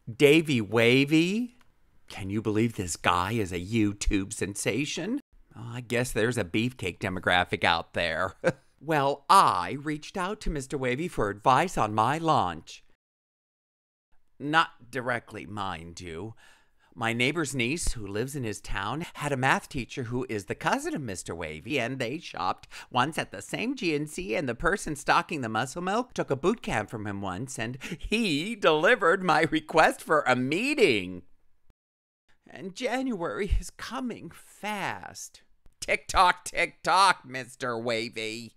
Davey Wavey? Can you believe this guy is a YouTube sensation? Oh, I guess there's a beefcake demographic out there. Well, I reached out to Mr. Wavey for advice on my launch. Not directly, mind you. My neighbor's niece, who lives in his town, had a math teacher who is the cousin of Mr. Wavey, and they shopped once at the same GNC, and the person stocking the muscle milk took a boot camp from him once, and he delivered my request for a meeting. And January is coming fast. Tick-tock, tick-tock, Mr. Wavey.